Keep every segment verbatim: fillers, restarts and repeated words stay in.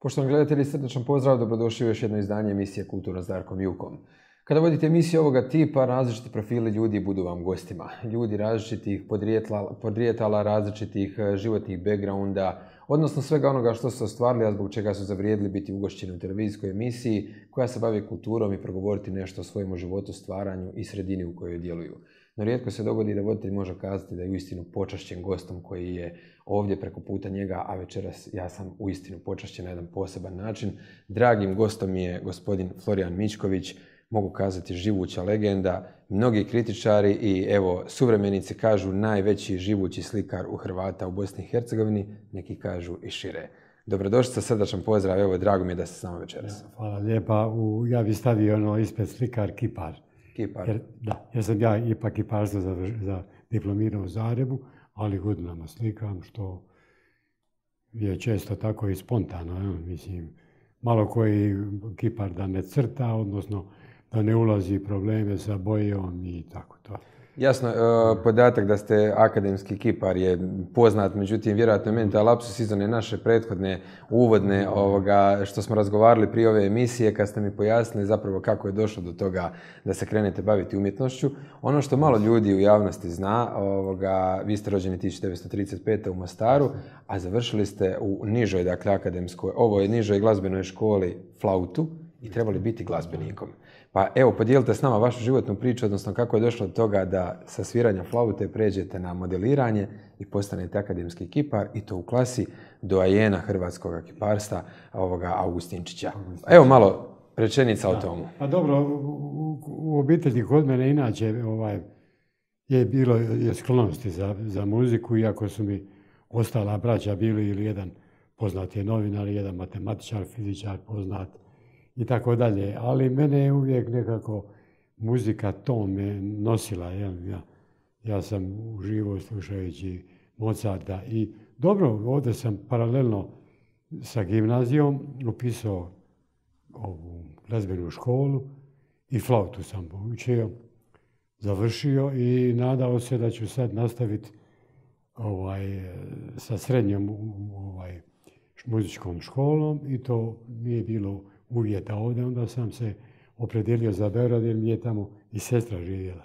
Poštovani gledatelji, srdačan pozdrav, dobrodošli u još jedno izdanje emisije Kulturno s Darkom Jukom. Kada vodite emisiju ovoga tipa, različiti profili ljudi budu vam gostima. Ljudi različitih podrijetala, različitih životnih backgrounda, odnosno svega onoga što su ostvarili, a zbog čega su zavrijedili biti ugošćeni u televizijskoj emisiji koja se bavi kulturom i progovoriti nešto o svojemu životu, stvaranju i sredini u kojoj djeluju. No rijetko se dogodi da voditelj može kazati da je uistinu počašćen gostom koji je ovdje preko puta njega, a večeras ja sam uistinu počašćen na jedan poseban način. Dragim gostom je gospodin Florijan Mičković, mogu kazati živuća legenda, mnogi kritičari i evo suvremenici kažu najveći živući slikar u Hrvata u Bosni i Hercegovini, neki kažu i šire. Dobrodošli, srdačan pozdrav, evo drago mi je da ste s nama večeras. Hvala lijepa, u, ja bih stavio ono ispred slikar kipar. Kipar. Jer, da, jer sam ja ipak kiparstvo za, za diplomirao u Zagrebu, ali godinama slikam, što je često tako i spontano. Ja, mislim, malo koji kipar da ne crta, odnosno da ne ulazi probleme sa bojom i tako to. Jasno, podatak da ste akademski kipar je poznat, međutim, vjerojatno meni taj lapsus iz one naše prethodne, uvodne, ovoga, što smo razgovarali prije ove emisije, kad ste mi pojasnili zapravo kako je došlo do toga da se krenete baviti umjetnošću. Ono što malo ljudi u javnosti zna, ovoga, vi ste rođeni tisuću devetsto trideset pete u Mostaru, a završili ste u nižoj, dakle, akademskoj, ovo je nižoj glazbenoj školi flautu i trebali biti glazbenikom. Pa evo, podijelite s nama vašu životnu priču, odnosno kako je došlo do toga da sa sviranja flaute pređete na modeliranje i postanete akademski kipar i to u klasi doajena hrvatskog kiparstva, ovoga Augustinčića. Evo malo rečenica o tomu. Pa dobro, u, u obitelji kod mene inače ovaj, je bilo je sklonosti za, za muziku, iako su mi ostala braća bili ili jedan poznat je novinar, jedan matematičar, fizičar poznat, i tako dalje, ali mene je uvijek nekako muzika to me nosila. Ja, ja, ja sam uživo slušajući Mozarta i dobro, ovdje sam paralelno sa gimnazijom upisao ovu glazbenu školu i flautu sam poučio, završio i nadao se da ću sad nastaviti ovaj, sa srednjom ovaj, muzičkom školom i to nije bilo uvjeta ovdje, onda sam se opredijelio za Beograd jer mi je tamo i sestra živjela.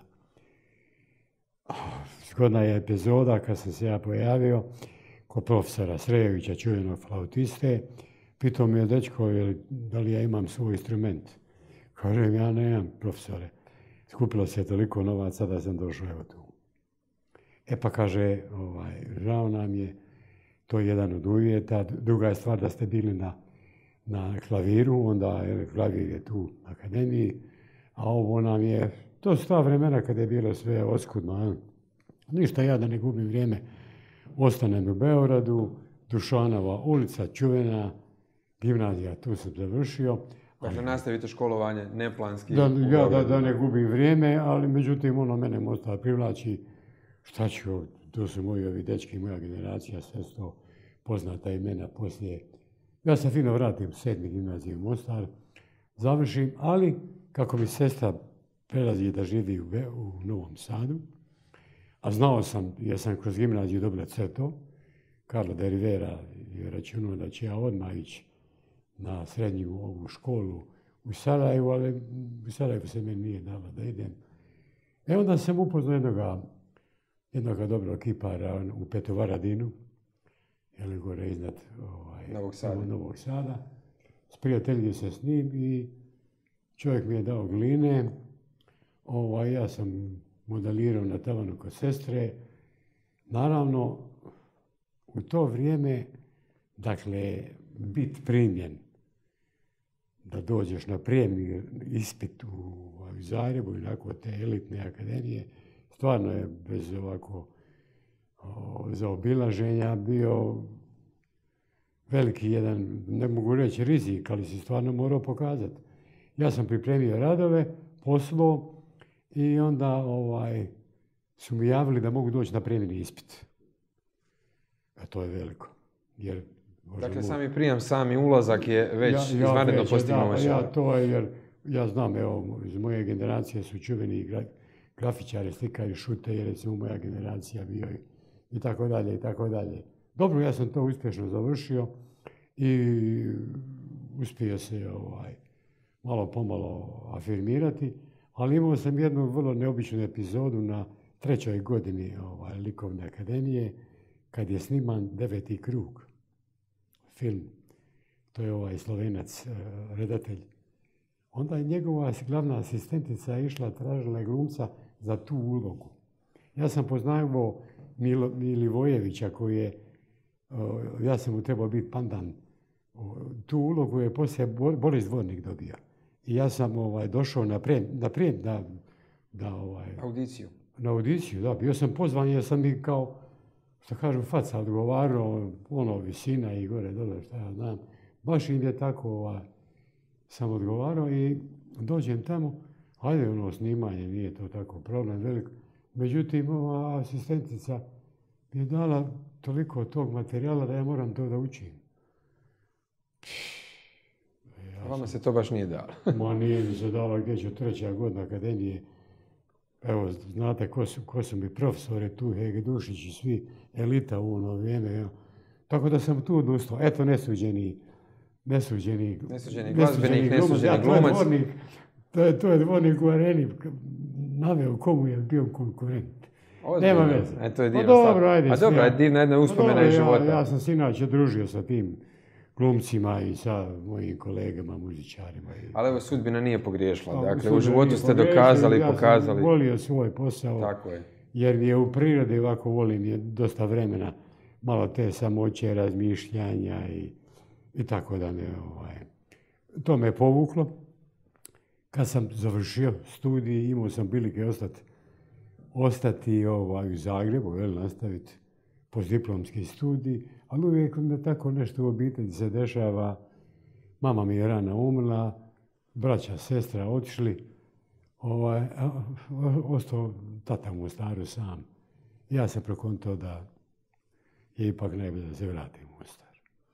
Zgodna je epizoda kad sam se ja pojavio kod profesora Srejovića, čuvenog flautiste. Pitao mi je, dečko, da li ja imam svoj instrument. Kažem, ja nemam, profesore. Skupilo se toliko novaca da sam došao evo tu. E pa kaže, ovaj, žao nam je, to je jedan od uvjeta. Druga je stvar da ste bili na na klaviru, onda je klavir je tu na akademiji, a ovo nam je, to su ta vremena kada je bilo sve oskudno. Ja. Ništa, ja da ne gubim vrijeme, ostanem u Beogradu, Dušanova ulica, čuvena, gimnazija, tu sam završio. Dakle, nastavite školovanje neplanski. Da, ja da, da ne gubim vrijeme, ali međutim ono mene Mostar privlači, šta ću, to su moji ovi dečki, moja generacija, sve to poznata imena poslije. Ja se fino vratim u sedmi gimnaziju u Mostar, završim, ali kako mi sestra prelazi da živi u, u Novom Sadu, a znao sam, jer sam kroz gimnaziju dobila crto, Karlo de Rivera je računao da će ja odmah ići na srednju ovu školu u Sarajevu, ali u Sarajevu se meni nije dalo da idem. E onda sam upoznao jednoga, jednoga dobrog kipara u Petovaradinu, ili gore iznad ovaj, Novog Sada. Novog Sada. Sprijateljio se s njim i čovjek mi je dao gline. Ovaj, ja sam modelirao na tavanu kod sestre. Naravno, u to vrijeme, dakle, bit primljen da dođeš na prijemni ispit u, u Zagrebu i nakon te elitne akademije, stvarno je bez ovako zaobilaženja bio veliki jedan, ne mogu reći rizik, ali si stvarno morao pokazati. Ja sam pripremio radove, poslao i onda ovaj, su mi javili da mogu doći na prijemni ispit. A to je veliko. Jer, dakle, sami prijam, sami ulazak je već ja, ja izvanredno postignuo. Ja, to je jer ja znam, evo, iz moje generacije su čuveni gra, grafičari, slikari, šute, jer recimo moja generacija bio i tako dalje, i tako dalje. Dobro, ja sam to uspješno završio i uspio se ovaj, malo pomalo afirmirati, ali imao sam jednu vrlo neobičnu epizodu na trećoj godini ovaj, Likovne akademije, kad je sniman Deveti krug, film. To je ovaj Slovenac, redatelj. Onda je njegova glavna asistentica išla, tražila je glumca za tu ulogu. Ja sam poznavao Milo, Milivojevića koji je, ja sam mu trebao biti pandan. Tu ulogu je poslije Boris Dvornik dobio. I ja sam ovaj, došao naprijed, naprijed da, da ovaj, audiciju. Na audiciju, da. Bio sam pozvan jer sam mi kao, što kažu, faca odgovarao, ono, visina i gore, dole, šta ja znam. Baš im je tako, ovaj, sam odgovarao i dođem tamo, ajde, ono, snimanje, nije to tako problem velik. Međutim, ova asistentica mi je dala toliko tog materijala da ja moram to da učim. Ja vama se to baš nije dalo. Ma nije mi se dalo, gdje ću treća godina akademije. Evo, znate ko su, ko su mi profesori tu, Hege Dušić i svi, elita u ono vrijeme. Ja. Tako da sam tu odustao. Eto, nesuđeni, nesuđeni, nesuđeni glazbenik, nesuđeni glumac. To je, to je dvornik u areni, naveo komu je bio konkurent. Nema veze. E, to je divna pa dobro, ajde. A dobro, je divna jedna uspomena iz života. Ja, ja sam se inače družio sa tim glumcima i sa mojim kolegama, muzičarima. Ali evo, sudbina nije pogriješila. Dakle, u životu ste dokazali i pokazali. Ja sam volio svoj posao. Tako je. Jer mi je u prirodi, ovako volim, je dosta vremena, malo te samoće, razmišljanja i, i tako da ne. Ovaj. To me povuklo. Kad sam završio studij, imao sam prilike ostati, ostati ovaj, u Zagrebu, jel, nastaviti postdiplomski studij, ali uvijek me tako nešto u obitelji se dešava. Mama mi je rano umrla, braća, sestra otišli, ovaj, ostao tata u Mostaru sam. Ja sam prekontao da je ipak najbolje da se vratim u Mostar.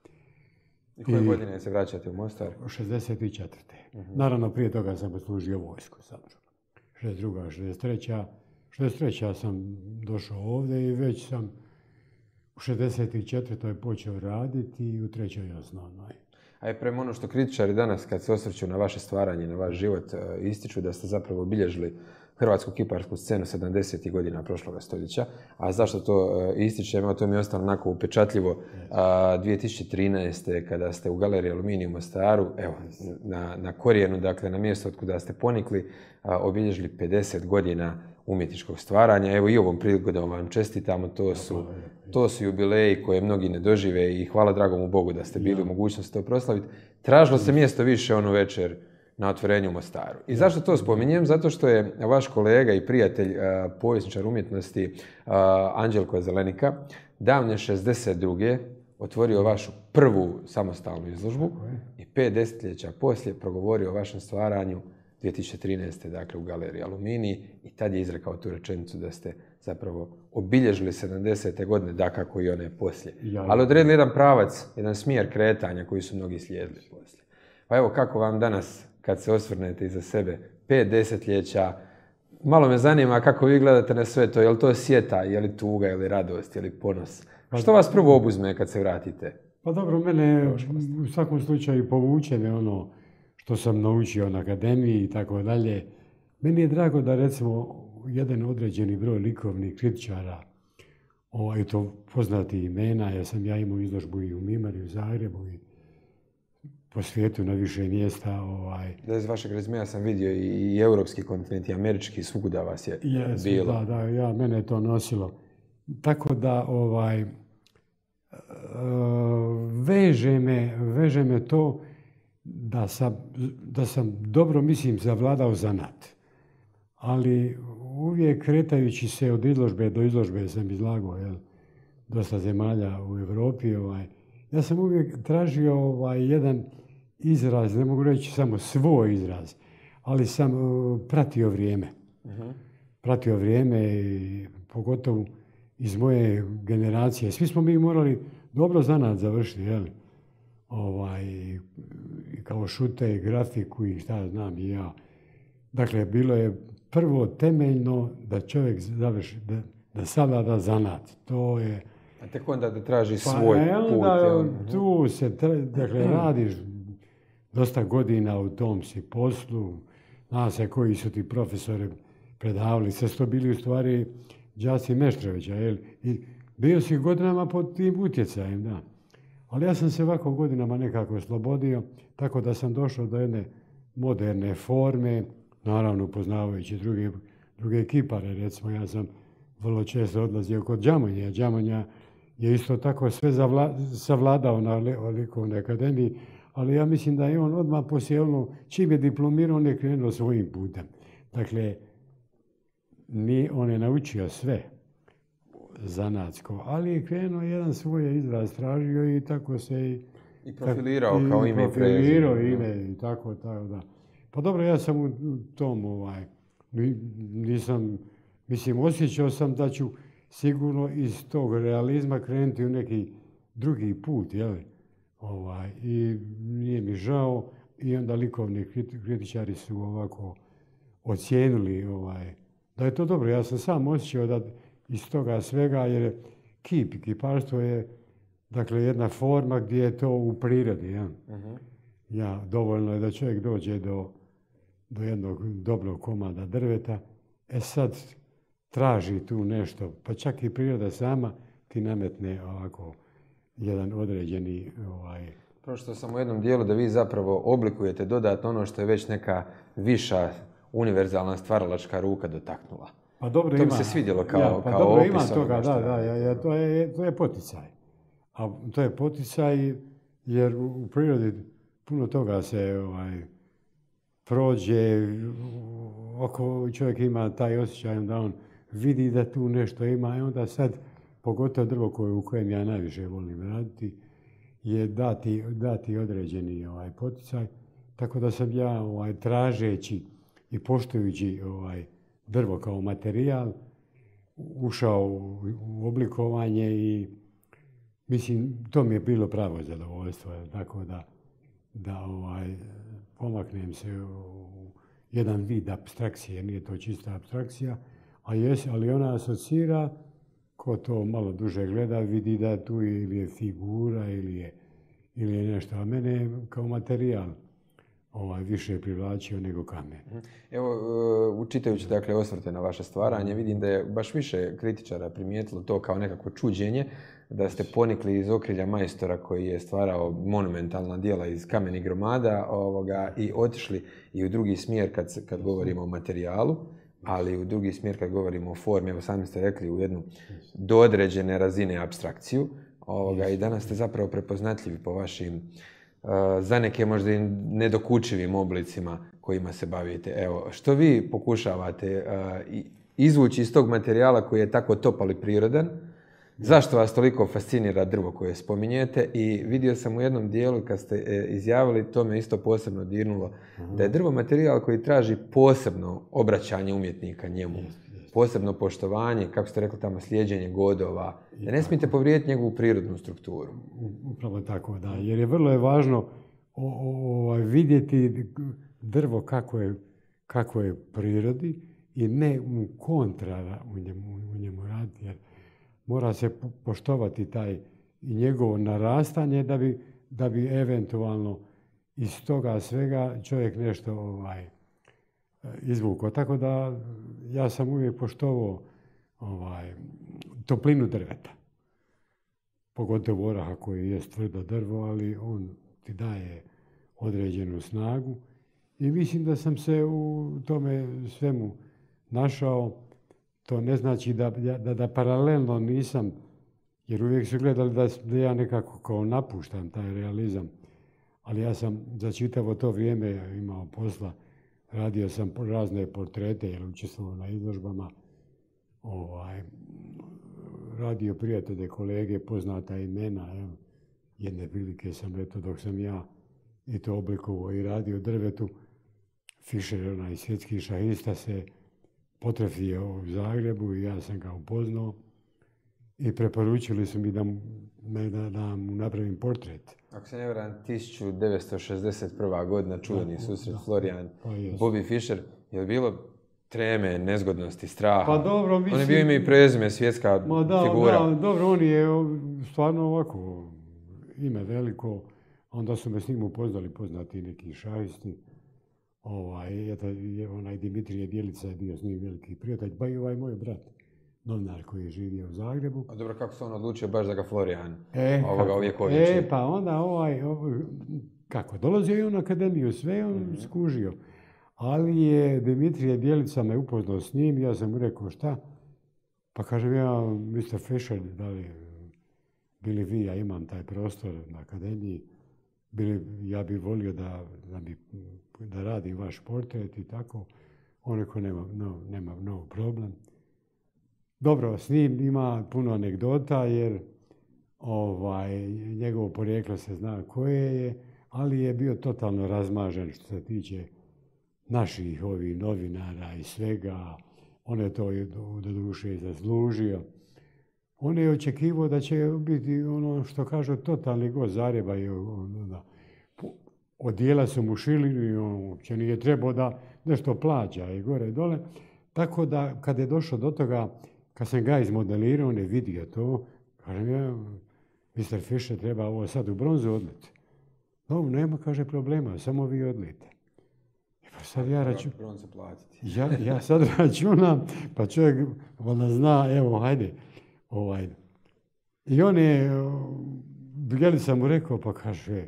I koje I, godine se vraćate u Mostar? šezdeset četvrte. Uh-huh. Naravno, prije toga sam poslužio vojsku. šezdeset druga. šezdeset treća. šezdeset treća sam došao ovdje i već sam u šezdeset četvrtoj počeo raditi i u trećoj osnovnoj. A je prema ono što kritičari danas, kad se osvrću na vaše stvaranje, na vaš život, ističu da ste zapravo obilježili hrvatsku kiparsku scenu sedamdesetih godina prošloga stoljeća. A zašto to ističem? Evo, to mi je ostalo onako upečatljivo. A, dvije tisuće trinaeste. kada ste u Galeriji Aluminij u Mostaru, evo, na, na korijenu, dakle na mjesto od kuda ste ponikli, a, obilježili pedeset godina umjetničkog stvaranja. Evo i ovom prigodom vam čestitamo. To su, to su jubileji koje mnogi ne dožive i hvala dragomu Bogu da ste bili u mogućnosti to proslaviti. Tražilo se mjesto više onu večer na otvorenju u Mostaru. I zašto to spominjem? Zato što je vaš kolega i prijatelj, povjesničar umjetnosti Anđelko Zelenika, davne šezdeset druge otvorio vašu prvu samostalnu izložbu i pet desetljeća poslije progovorio o vašem stvaranju dvije tisuće trinaeste. dakle u Galeriji Aluminij i tad je izrekao tu rečenicu da ste zapravo obilježili sedamdesete godine, dakako i one poslije. Ali odredili jedan pravac, jedan smjer kretanja koji su mnogi slijedili poslije. Pa evo, kako vam danas, kad se osvrnete iza sebe, pet desetljeća, malo me zanima kako vi gledate na sve to, je li to sjeta, je li tuga, je li radost, je li ponos? Pa, što vas prvo obuzme kad se vratite? Pa dobro, mene u svakom slučaju povuče me ono što sam naučio na akademiji i tako dalje. Meni je drago da recimo jedan određeni broj likovnih kritičara, ovaj, to poznati imena, jer sam ja imao izložbu i u Mimari, u Zagrebu i po svijetu na više mjesta. Ovaj. Da, iz vašeg rezimea sam vidio i, i europski kontinent i američki, svukuda vas je Jesu, bilo. Da, da, ja, mene je to nosilo. Tako da ovaj, veže me, veže me to da sam, da sam dobro, mislim, zavladao zanat. Ali uvijek kretajući se od izložbe do izložbe sam izlagao, jel, dosta zemalja u Europi. Ovaj, ja sam uvijek tražio ovaj, jedan izraz, ne mogu reći samo svoj izraz, ali sam uh, pratio vrijeme. Uh-huh. Pratio vrijeme i pogotovo iz moje generacije. Svi smo mi morali dobro zanat završiti, jel? Ovaj, kao šute, grafiku i šta znam i ja. Dakle, bilo je prvo temeljno da čovjek završi, da, da savlada zanat. To je, A tek onda da traži svoj pa, put. Onda tu se, dakle, radiš dosta godina u tom si poslu, zna se koji su ti profesori predavali, sve su to bili u stvari đaci Meštrovića, jel? I bio si godinama pod tim utjecajem, da. Ali ja sam se ovako godinama nekako oslobodio, tako da sam došao do jedne moderne forme, naravno upoznavajući druge, druge kipare. Recimo, ja sam vrlo često odlazio kod Džamanja. Džamanja je isto tako sve zavla, savladao na likovnoj akademiji, ali ja mislim da je on odmah poslije ono, čim je diplomirao, on je krenuo svojim putem. Dakle, ni, on je naučio sve zanatsko, ali je krenuo jedan svoj izraz tražio i tako se i... I profilirao tak, kao i ime i profilirao ime i tako, tako da. Pa dobro, ja sam u tom, ovaj, nisam, mislim, osjećao sam da ću sigurno iz tog realizma krenuti u neki drugi put, jel? Ovaj, i nije mi žao i onda likovni kritičari su ovako ocijenili ovaj, da je to dobro. Ja sam sam osjećao da iz toga svega, jer kip, kiparstvo je dakle jedna forma gdje je to u prirodi. Ja? Uh-huh. Ja, dovoljno je da čovjek dođe do, do jednog dobrog komada drveta, e sad traži tu nešto, pa čak i priroda sama ti nametne ovako jedan određeni... Ovaj... Prošto sam u jednom dijelu da vi zapravo oblikujete dodatno ono što je već neka viša univerzalna stvaralačka ruka dotaknula. Pa dobro, to ima, mi se svidjelo kao, ja, pa kao dobro, opis. Ima toga, da, da, ja, ja, to, je, to je poticaj. A to je poticaj jer u, u prirodi puno toga se ovaj, prođe, oko čovjek ima taj osjećaj da on vidi da tu nešto ima i onda sad, pogotovo drvo koje, u kojem ja najviše volim raditi, je dati, dati određeni ovaj, poticaj. Tako da sam ja ovaj, tražeći i poštujući ovaj, drvo kao materijal ušao u, u oblikovanje i mislim, to mi je bilo pravo zadovoljstvo. Tako da, da ovaj, pomaknem se u jedan vid apstrakcije, nije to čista apstrakcija, a jes, ali ona asocira, ko to malo duže gleda, vidi da tu ili je figura ili je, ili je nešto, a mene kao materijal ovaj, više privlačio nego kamen. Evo, čitajući dakle osvrte na vaše stvaranje, vidim da je baš više kritičara primijetilo to kao nekako čuđenje, da ste ponikli iz okrilja majstora koji je stvarao monumentalna djela iz kamenih gromada ovoga, i otišli i u drugi smjer kad, kad govorimo o materijalu, ali u drugi smjer kad govorimo o formi, evo sami ste rekli, u jednu do određene razine apstrakciju. Ovoga, i danas ste zapravo prepoznatljivi po vašim uh, za neke možda i nedokučivim oblicima kojima se bavite. Evo, što vi pokušavate uh, izvući iz tog materijala koji je tako topal i prirodan? Zašto vas toliko fascinira drvo koje spominjete? I vidio sam u jednom dijelu kad ste e, izjavili, to me isto posebno dirnulo, uh-huh. da je drvo materijal koji traži posebno obraćanje umjetnika njemu. Posebno poštovanje, kako ste rekli tamo, slijeđenje godova, da ne smijete povrijediti njegovu prirodnu strukturu. Upravo tako, da. Jer je vrlo je važno o, o, o, vidjeti drvo kako je, kako je prirodi i ne u kontra u njemu, u njemu raditi. Jer mora se poštovati taj i njegovo narastanje da bi, da bi eventualno iz toga svega čovjek nešto ovaj, izvukao. Tako da ja sam uvijek poštovao ovaj, toplinu drveta. Pogotovo oraha koji je tvrdo drvo, ali on ti daje određenu snagu. I mislim da sam se u tome svemu našao. To ne znači da, da, da paralelno nisam, jer uvijek su gledali da, da ja nekako kao napuštam taj realizam. Ali ja sam za čitavo to vrijeme imao posla. Radio sam razne portrete, jer učestvovao na izložbama. Ovaj, radio prijatelje, kolege, poznata imena. Evo, jedne prilike sam, eto, dok sam ja i to oblikovao i radio drvetu, Fischer, onaj svjetski šahista, se potrefio u Zagrebu i ja sam ga upoznao i preporučili su mi da mu, da, da mu napravim portret. Ako se ne varam, tisuću devetsto šezdeset prva godina, čuveni susret, Florian, Bobby Fischer, je li bilo treme, nezgodnosti, straha. Pa dobro, mislim... On je bio ime i prezime, svjetska Ma da, figura. Da, dobro, on je stvarno ovako ime veliko. Onda su me s njim upoznali poznati neki šahisti. Ovaj, eto, onaj Dimitrije Bjelica je bio s njim veliki prijatelj, pa i ovaj moj brat, novinar koji je živio u Zagrebu. A dobro, kako se on odlučio baš za ga Florijan, e, ovoga Uvjekovića? E, pa onda ovaj, ovaj, kako, dolazio je on u akademiju, sve on mm-hmm. skužio. Ali je Dimitrije Bjelica me upoznao s njim, ja sam mu rekao šta? Pa kažem ja, mister Fischer, da li bili vi, ja imam taj prostor na akademiji, bili, ja bih volio da, da, bi, da radim vaš portret i tako. On rekao, nema, no, nema no problem. Dobro, s njim ima puno anegdota jer ovaj, njegovo porijeklo se zna koje je, ali je bio totalno razmažen što se tiče naših ovih novinara i svega. On je to do duše zaslužio. On je očekivao da će biti ono što kažu totalni gost Zagreba. Odijela su mu šili i on uopće nije trebao da nešto plaća i gore i dole. Tako da kad je došlo do toga, kad sam ga izmodelirao, on je vidio to. Kažem ja, mister Fischer treba ovo sad u bronzu odliti. No, nema, kaže, problema, samo vi odlite. Pa sad ja, raču... ja, ja sad računam, pa čovjek valjda zna, evo, hajde. Ovaj. I on je, Bjelica mu rekao, pa kaže,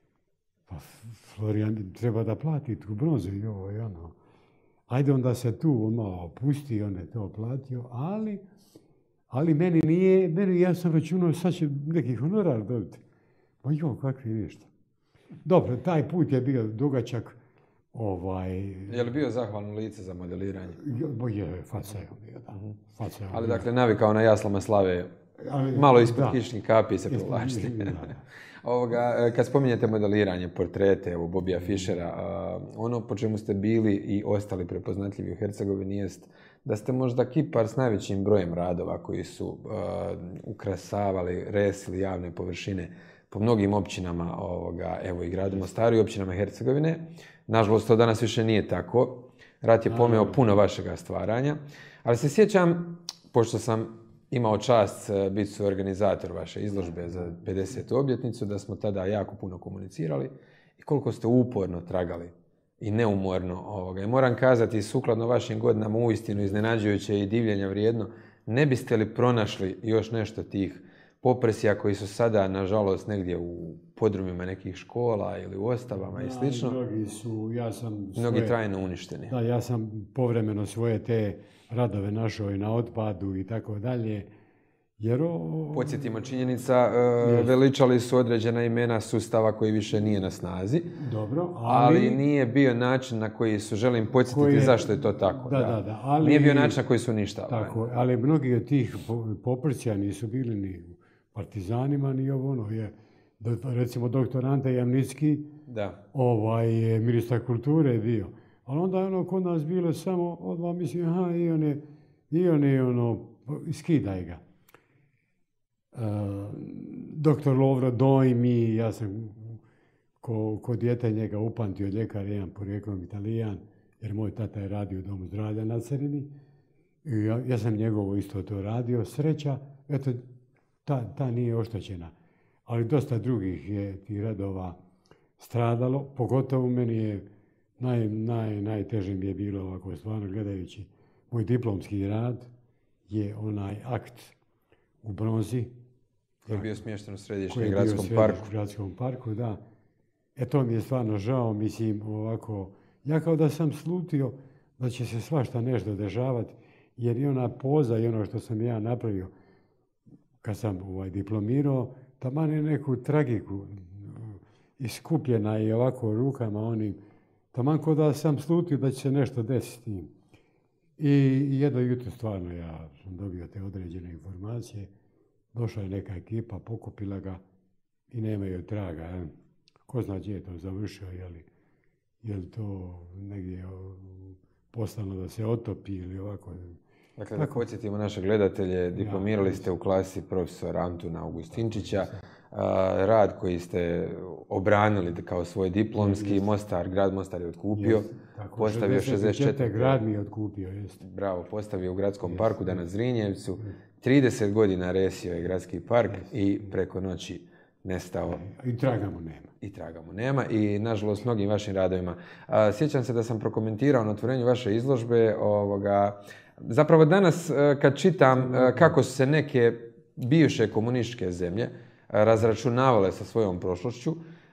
pa Florijan treba da plati tu bronzu i ovo i ono. Ajde onda se tu malo opusti, on je to platio, ali, ali meni nije, meni ja sam računao, sad će neki honorar dobiti. Pa jo, kakvi ništa. Dobro, taj put je bio dugačak. Ovaj... Je li bio zahvalno lice za modeliranje? Je, faca je bio, da. Uh-huh. Faca je ali dakle, navikao na jaslama slave, ali, malo ispod da. Kišnih kapi se provlačiti. Ovoga, kad spominjete modeliranje, portrete, evo, Bobija Fischera, ono po čemu ste bili i ostali prepoznatljivi u Hercegovini jest da ste možda kipar s najvećim brojem radova koji su uh, ukrasavali, resili javne površine po mnogim općinama, ovoga, evo i gradu Mostaru i općinama Hercegovine. Nažalost, to danas više nije tako. Rat je pomeo puno vašega stvaranja. Ali se sjećam, pošto sam imao čast biti suorganizator vaše izložbe za pedesetu obljetnicu, da smo tada jako puno komunicirali i koliko ste uporno tragali i neumorno ovoga. I moram kazati, sukladno vašim godinama uistinu iznenađujuće i divljenja vrijedno, ne biste li pronašli još nešto tih popresija koji su sada, nažalost, negdje u podrumima nekih škola ili u ostavama i slično. Mnogi su, ja sam... Mnogi svoje, trajno uništeni. Da, ja sam povremeno svoje te radove našao i na otpadu i tako dalje. Jer o... Podsjetimo, činjenica, uh, veličali su određena imena sustava koji više nije na snazi. Dobro, ali... ali nije bio način na koji su, želim podsjetiti je... zašto je to tako. Da, da, da. da ali... Nije bio način na koji su uništavani. Tako, ali mnogi od tih poprcija nisu bili ni partizanima, ni ovo ono. Je, recimo, doktor Ante Jamnicki, da. Ovaj, ministar kulture je bio. Ali onda je ono kod nas bilo samo, odmah mislim, aha, i on je, i on je ono, skidaj ga. Uh, doktor Lovro Dojmi, ja sam ko, ko dijete njega upamtio, ljekar, jedan porijeklom Italijan, jer moj tata je radio u domu zdravlja na Cerini. I ja, ja sam njegovo isto to radio. Sreća, eto, ta, ta nije oštećena. Ali dosta drugih je tih radova stradalo, pogotovo meni je naj, naj, najteže mi je bilo ovako stvarno gledajući moj diplomski rad je onaj akt u bronzi. Koji je bio smješten u središnjem gradskom parku. U gradskom parku, da. E to mi je stvarno žao, mislim ovako, ja kao da sam slutio da će se svašta nešto dešavati, jer i ona poza i ono što sam ja napravio kad sam ovaj, diplomirao, taman je neku tragiku iskupljena i ovako rukama onim, taman kao da sam slutio da će se nešto desiti s njim. I jedno jutro stvarno ja sam dobio te određene informacije, došla je neka ekipa, pokupila ga i nemaju traga. Je. Ko zna gdje je to završio, je li, je li to negdje poslano da se otopi ili ovako. Dakle, da podsjetimo naše gledatelje, diplomirali ste u klasi profesora Antuna Augustinčića. rad koji ste obranili kao svoj diplomski, Mostar, grad Mostar je otkupio, tako, postavio šezdeset četiri. grad mi je otkupio, jeste. Bravo, postavio u gradskom jest, parku, danas Zrinjevcu. trideset godina resio je gradski park jest, i preko noći nestao. I traga mu nema. I traga mu nema i, nažalost, mnogim vašim radovima. A, sjećam se da sam prokomentirao na otvorenju vaše izložbe. Ovoga, zapravo danas kad čitam kako su se neke bivše komunističke zemlje razračunavale sa svojom prošlošću,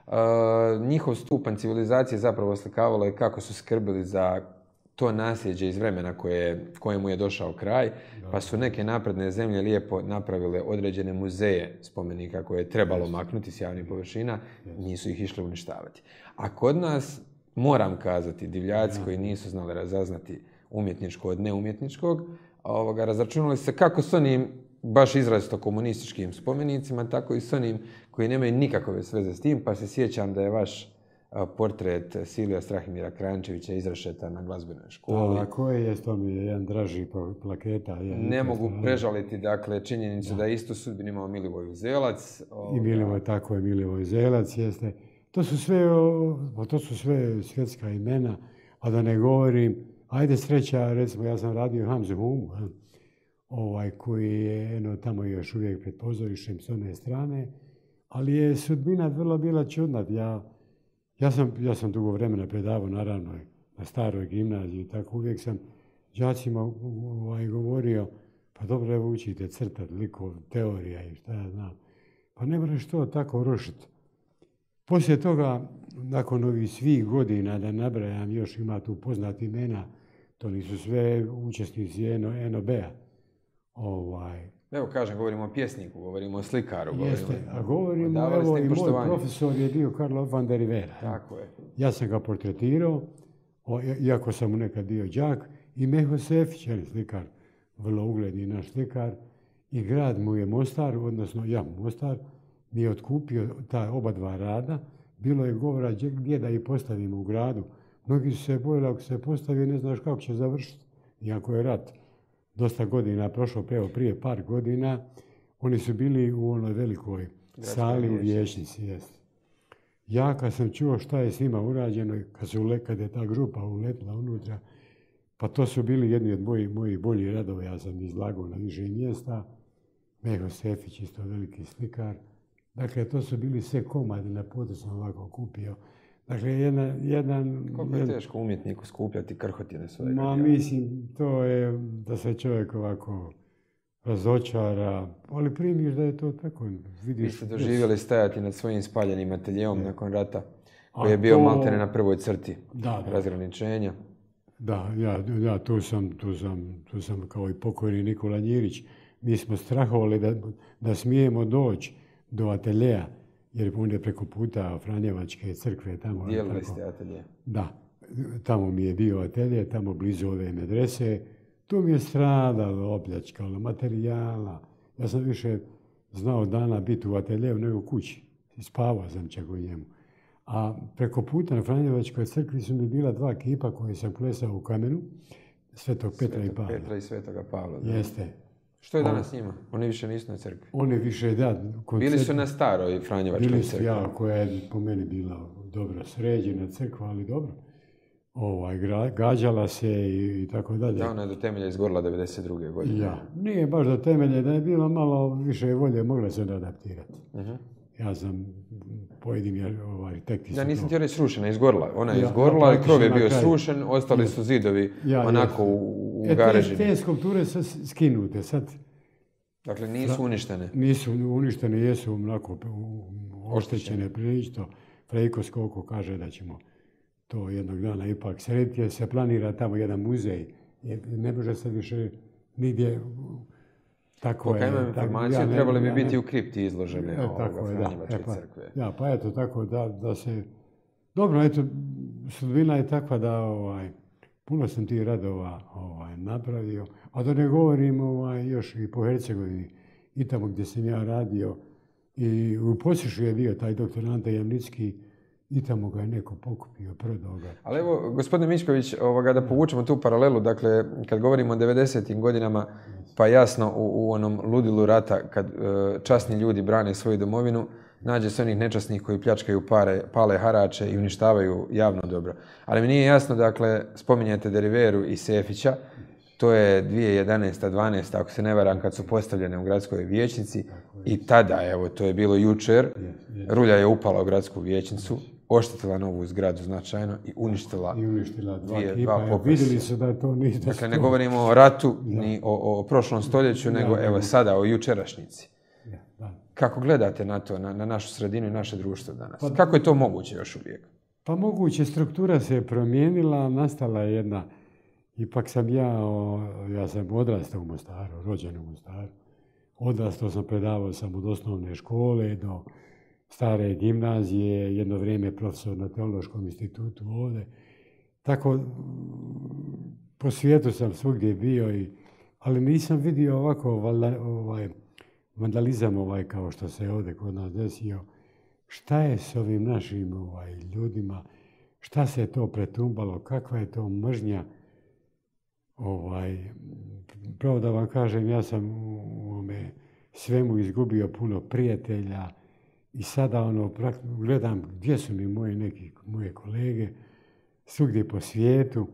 njihov stupanj civilizacije zapravo oslikavalo je kako su skrbili za to nasljeđe iz vremena koje, kojemu je došao kraj, pa su neke napredne zemlje lijepo napravile određene muzeje spomenika koje je trebalo maknuti s javnih površina, nisu ih išli uništavati. A kod nas, moram kazati, divljaci koji nisu znali razaznati umjetničko od neumjetničkog, ovoga, razračunali se kako s onim baš izrazito komunističkim spomenicima, tako i s onim koji nemaju nikakve veze s tim, pa se sjećam da je vaš portret Silvija Strahimira Kranjčevića izrešetan na glazbenoj školi. A koje je, to mi je jedan draži plaketa. Ja, ne mogu prežaliti, dakle, činjenicu da, da je istu sudbinu imao Milivoj Uzelac. I Milivoj, tako je, Milivoj Uzelac, jeste. To su sve, to su sve svjetska imena, a da ne govorim, ajde sreća, recimo, ja sam radio Hamzu Humu, ovaj, koji je eno, tamo još uvijek pred pozorištem s one strane, ali je sudbina vrlo bila čudna. Ja, ja, sam, ja sam dugo vremena predavao, naravno, na staroj gimnaziji, tako uvijek sam đacima ovaj, govorio, pa dobro, evo učite crtat, likov, teorija i šta ja znam. Pa ne moraš to tako rušiti. Poslije toga, nakon ovih svih godina, da nabrajam, još ima tu poznati imena, to nisu sve učesnici en o be-a. Ovaj. Evo kažem, govorimo o pjesniku, govorimo o slikaru. Jeste, govorimo, a govorimo, evo i moj profesor je bio Karlo van der Rivera. Tako je. Ja sam ga portretirao, iako sam mu nekad bio đak, i Meho Sefić, je slikar, vrlo ugledni naš slikar, i grad mu je Mostar, odnosno ja Mostar, mi je otkupio ta oba dva rada. Bilo je govora gdje da ih postavimo u gradu. Mnogi su se bojili, ako se postavi, ne znaš kako će završiti, iako je rat dosta godina prošlo, preo prije par godina, oni su bili u onoj velikoj sali u vijećnici. Jest. Ja kad sam čuo šta je s njima urađeno, kad, su, kad je ta grupa uletila unutra, pa to su bili jedni od mojih, mojih boljih radova, ja sam izlagao na više mjesta. Meho Sefić, isto veliki slikar. Dakle, to su bili sve komadi, na potu sam ovako kupio. Dakle, jedan... jedan Koliko je jedan, teško umjetniku skupljati krhotine svojega? Ma, mislim, to je da se čovjek ovako razočara, ali primiš da je to tako. Vidiš, vi ste doživjeli stajati nad svojim spaljenim ateljeom ne. nakon rata, koji je bio to, maltene na prvoj crti da, da. razgraničenja. Da, ja, ja tu, sam, tu, sam, tu sam kao i pokojni Nikola Njirić. Mi smo strahovali da, da smijemo doći do ateljeja, jer on je preko puta Franjevačke crkve. Tamo, dijelili ste atelje? Da, tamo mi je bio atelje, tamo blizu ove medrese. Tu mi je stradalo, opljačkalo, materijala. Ja sam više znao dana biti u ateljeju nego kući. Spavao sam čak u njemu. A preko puta na Franjevačkoj crkvi su mi bila dva kipa koje sam plesao u kamenu. Svetog Petra Svetog i Pavla. Petra i Svetoga Pavla. Da. Jeste. Što je danas s njima? Oni više nisu na crkvi. Oni više, da. Koncert... Bili su na staroj Franjevačkoj crkvi. Bili su, ja, koja je po meni bila dobro sređena crkva, ali dobro. Ovaj, gađala se i, i tako dalje. Da, ona je do temelja izgorila devedeset druge godine. Ja, nije baš do temelja, da je bilo malo više volje, mogla se adaptirati. Uh-huh. Ja sam pojedini ovaj, tekti... Da, nisam ti reći srušena, izgorila. Ona je ja, izgorila, ja, krov je bio srušen, ostali ja. su zidovi ja, onako ja. u, u e, garežini. Te, te skulpture su skinute sad. Dakle, nisu uništene? Nisu uništene, jesu onako oštećene prilično. Frejko Skoko kaže da ćemo to jednog dana ipak srediti, jer se planira tamo jedan muzej. Ne može se više nigdje... Tako Koliko je, imam informaciju, ja trebali bi ja biti u kripti izložene e, ovoga Franjevačke pa, crkve. Ja, pa eto, tako da, da se... Dobro, eto, sudbina je takva da ovaj, puno sam tih radova ovaj, napravio, a da ne govorim ovaj, još i po Hercegovini, i tamo gdje sam ja radio, i u Posušu je bio taj doktor Ante Jamnicki, i tamo ga je neko pokupio, prodao ga. Ali evo, gospodine Mišković, ovoga, da povučemo tu paralelu, dakle, kad govorimo o devedesetim godinama, pa jasno u, u onom ludilu rata, kad e, časni ljudi brane svoju domovinu, nađe se onih nečasnih koji pljačkaju pare, pale harače i uništavaju javno dobro. Ali mi nije jasno, dakle, spominjete Deriveru i Sefića, to je dvije tisuće jedanaesta dvanaesta ako se ne varam, kad su postavljene u gradskoj vijećnici i tada, evo, to je bilo jučer, rulja je upala u gradsku vijećnicu, oštetila novu zgradu značajno i uništila, I uništila dva dvije, kipa. dva Evo, vidjeli su da to nije... Dakle, ne govorimo o ratu, ni o, o prošlom stoljeću, nego evo sada o jučerašnjici. Kako gledate na to, na, na našu sredinu i naše društvo danas? Pa, kako je to moguće još uvijek? Pa moguće, struktura se promijenila, nastala je jedna... Ipak sam ja, o, ja sam odrastao u Mostaru, rođen u Mostaru. Odrastao sam, predavao sam od osnovne škole do stare gimnazije, jedno vrijeme profesor na Teološkom institutu ovdje. Tako, po svijetu sam svugdje bio, i, ali nisam vidio ovako ovaj, vandalizam ovaj, kao što se ovdje kod nas desio. Šta je s ovim našim ovaj, ljudima? Šta se je to pretumbalo? Kakva je to mržnja? Ovaj, pravo da vam kažem, ja sam u ome svemu izgubio puno prijatelja i sada ono, gledam gdje su mi moji neki moje kolege, svugdje po svijetu.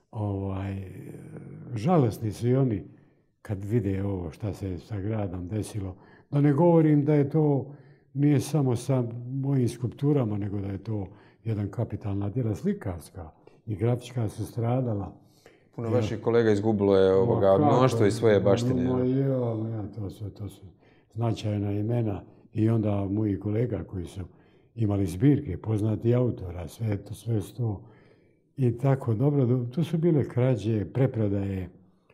Ovaj, žalosni su i oni kad vide ovo šta se sa gradom desilo. Da ne govorim da je to nije samo sa mojim skulpturama, nego da je to jedan kapitalna djela slikarska i grafička su stradala. Puno vaših kolega izgubilo je ovoga mnoštvo i svoje baštine. No, jo, ja, to, su, to su značajna imena i onda moji kolega koji su imali zbirke, poznati autora, sve to, sve to. I tako, dobro, to su bile krađe, preprodaje.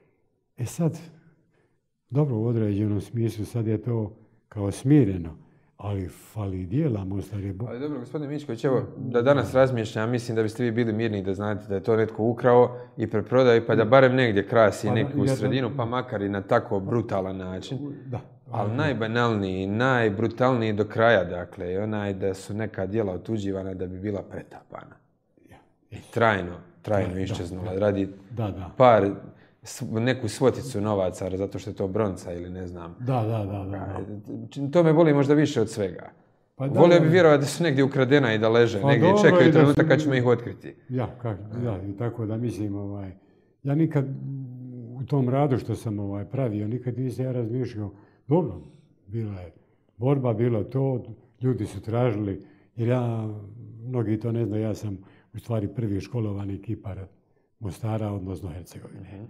E sad, dobro, u određenom smislu, sad je to kao smireno. Ali fali dijela, Mostar je... Ali dobro, gospodine Mičković, evo, da danas razmišljam, mislim da biste vi bili mirni da znate da je to netko ukrao i preprodaju, pa da barem negdje krasi pa, neku ja, sredinu, pa makar i na tako brutalan način. Da. Ali najbanalniji, najbrutalniji do kraja, dakle, je onaj da su neka djela otuđivana da bi bila pretapana. Ja. I trajno, trajno iščeznula. Radi da, da. par... neku svoticu novaca, zato što je to bronca ili ne znam. Da, da, da. da. To me boli možda više od svega. Pa da, volio bi vjerovati da su negdje ukradena i da leže, pa negdje dobro, čekaju trenutak su... kad ćemo ih otkriti. Ja, kak, ja, i tako da mislim, ovaj, ja nikad u tom radu što sam ovaj, pravio, nikad nisam ja razmišljao, dobro, bila je borba, bilo to, ljudi su tražili, jer ja, mnogi to ne znaju, ja sam u stvari prvi školovani kipar Mostara, odnosno Hercegovine. Uh-huh.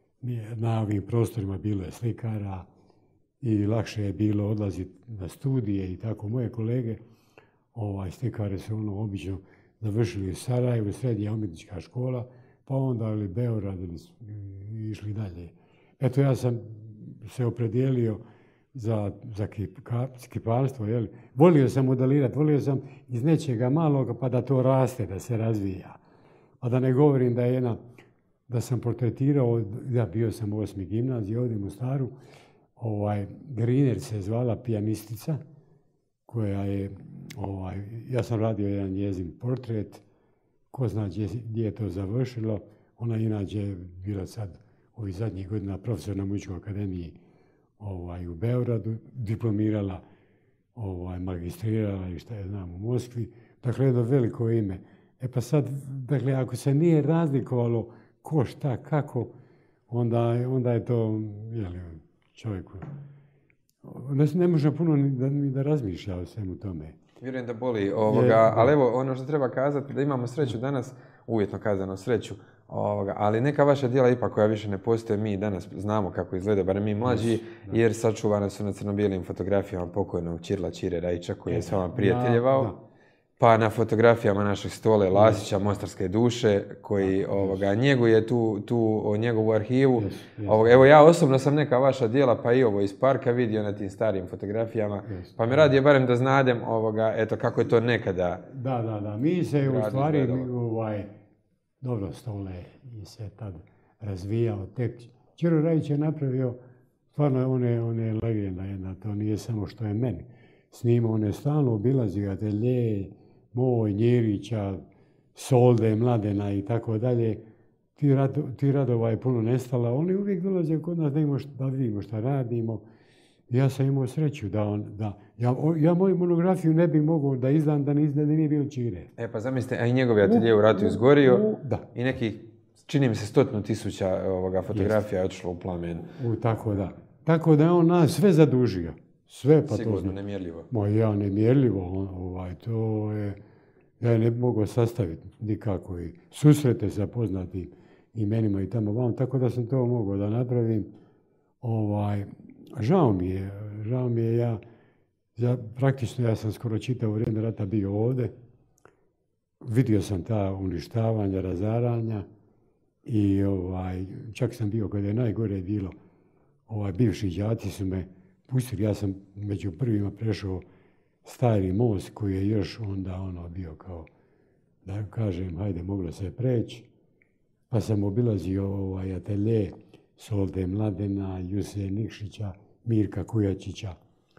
Na ovim prostorima bilo je slikara i lakše je bilo odlaziti na studije i tako. Moje kolege, ovaj, slikare su ono obično završili u Sarajevu, srednja umjetnička škola, pa onda ili Beograd ili išli dalje. Eto, ja sam se opredijelio za, za kiparstvo. Jel? Volio sam modelirati, volio sam iz nečega maloga pa da to raste, da se razvija. A da ne govorim da je jedna, da sam portretirao, da bio sam u osmi gimnaziji ovdje u Mostaru, ovaj, Griner se zvala pijanistica, koja je, ovaj, ja sam radio jedan njezin portret, ko zna gdje, gdje je to završilo. Ona inače bila sad ovih zadnjih godina profesor na Muzičkoj akademiji ovaj, u Beogradu, diplomirala, ovaj, magistrirala i šta je znam u Moskvi. Dakle, jedno veliko ime. E pa sad, dakle, ako se nije razlikovalo ko, šta, kako, onda, onda je to, jeli, čovjeku, ne, ne može puno ni da, ni da razmišlja o svemu tome. Vjerujem da boli ovoga, je, ali evo, ono što treba kazati, da imamo sreću danas, uvjetno kazano sreću, ovoga, ali neka vaša djela ipak koja više ne postoje, mi danas znamo kako izgleda, barem mi mlađi, yes, jer sačuvane su na crno-bijelim fotografijama pokojnog Ćirila Ćire Rajića, koji je s vama prijateljevao. Da, da. Pa na fotografijama našeg Stole Lasića, Mostarske duše, koji ovoga, njeguje tu, tu o njegovu arhivu. Yes, yes. Ovoga, evo ja osobno sam neka vaša djela, pa i ovo iz parka vidio na tim starijim fotografijama. Yes. Pa mi radi barem da znadem ovoga, eto, kako je to nekada. Da, da, da. Mi se u stvari, mi, ovaj, dobro, Stole se tad razvijao. Tek Ćiro Rajić je napravio, stvarno one, one legenda jedna, to nije samo što je meni. Snimao, on je stalno obilazio atelje, moj, Njirića, Solde, Mladena i tako dalje. Ti, rado, ti radova je puno nestala. Oni uvijek dolaze kod nas da, imamo šta, da vidimo šta radimo. Ja sam imao sreću da on, da, ja, ja moju monografiju ne bi mogao da izdam da, da nije bilo Čire. E pa zamislite, a i njegov atelje u ratu izgorio u, da. I nekih, čini mi se, stotinu tisuća ovoga fotografija je otišlo u plamen. U, tako da. Tako da je on nas sve zadužio. Sve pa sigurno, to znam. nemjerljivo. Ma ja, nemjerljivo, on, ovaj, to je, ja ne bi mogao sastaviti nikako i susrete sa poznatim imenima i tamo vam, tako da sam to mogao da napravim. Ovaj, žao mi je, žao mi je ja, ja, praktično ja sam skoro čitavo vrijeme rata bio ovdje. Vidio sam ta uništavanja, razaranja i ovaj, čak sam bio kada je najgore bilo, ovaj, bivši đaci su me pustili, ja sam među prvima prešao stari most koji je još onda ono bio kao, da kažem, hajde, moglo se preći. Pa sam obilazio ovaj atelje Solte Mladena, Juse Nikšića, Mirka Kujačića.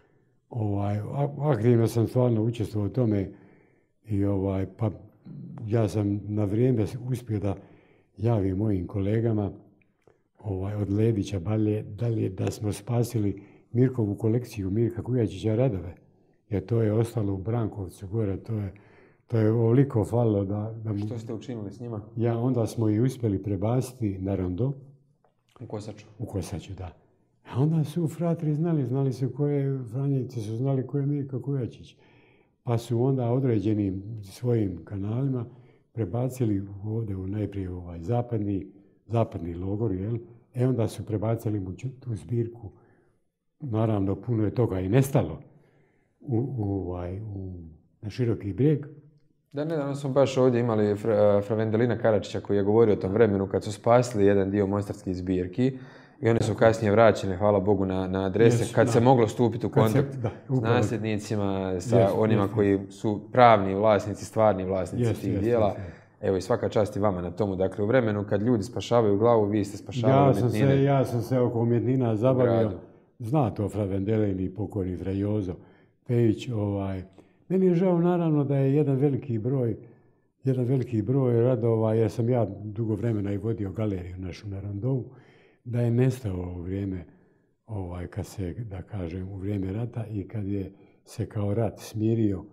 Ovaj, aktivno sam stvarno učestvovao u tome i ovaj, pa ja sam na vrijeme uspio da javim mojim kolegama ovaj, od Ledića balje, dalje da smo spasili Mirkovu kolekciju Mirka Kujačića radove. Jer to je ostalo u Brankovcu gore, to je, to je ovoliko falilo da... da Što ste učinili s njima? Ja, onda smo i uspjeli prebaciti na rondo. U Kosaču? U Kosaču, da. A onda su fratri znali, znali su koje, Franjevci su znali ko je Mirko Kujačić. Pa su onda određenim svojim kanalima prebacili ovdje u najprije ovaj zapadni, zapadni logor, jel? E onda su prebacili mu tu zbirku. Naravno, puno je toga i nestalo u, u, u, na Široki brijeg. Da, nedavno smo baš ovdje imali fra, fra Vendelina Karačića koji je govorio o tom vremenu kad su spasili jedan dio mostarskih zbirki i one su kasnije vraćene, hvala Bogu, na, na adrese yes, kad da. se moglo stupiti u kontakt se, da, s nasljednicima, sa yes, onima yes, koji su pravni vlasnici, stvarni vlasnici yes, tih yes, dijela. Yes, yes. Evo i svaka čast i vama na tomu. Dakle, u vremenu kad ljudi spašavaju glavu, vi ste spašavali ja sam umjetnine. Se, ja sam se oko umjetnina zabavio. Zna to fra Vendelin i pokojni fra Jozo Pejić. Ovaj. Meni je žao naravno da je jedan veliki broj, jedan veliki broj radova, jer sam ja dugo vremena i vodio galeriju našu na Randovu, da je nestao u vrijeme, ovaj, kad se, da kažem, u vrijeme rata i kad je se kao rat smirio,